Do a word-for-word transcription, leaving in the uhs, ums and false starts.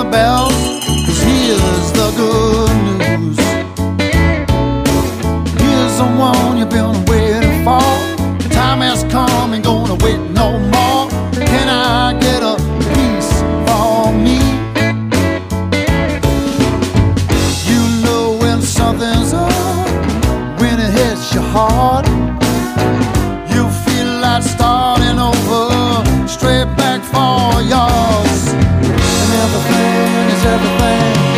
bells, 'cause here's the good news. Here's the one you've been waiting for. Time has come, ain't gonna wait no more. Can I get a piece for me? You know when something's up, when it hits your heart, you feel like starting over, straight back for yours. And everything is everything